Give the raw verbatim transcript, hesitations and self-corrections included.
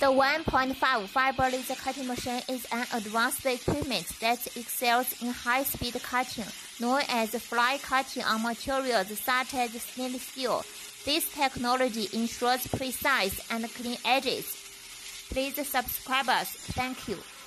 The one point five fiber laser cutting machine is an advanced equipment that excels in high-speed cutting, known as fly cutting on materials such as stainless steel. This technology ensures precise and clean edges. Please subscribe us. Thank you.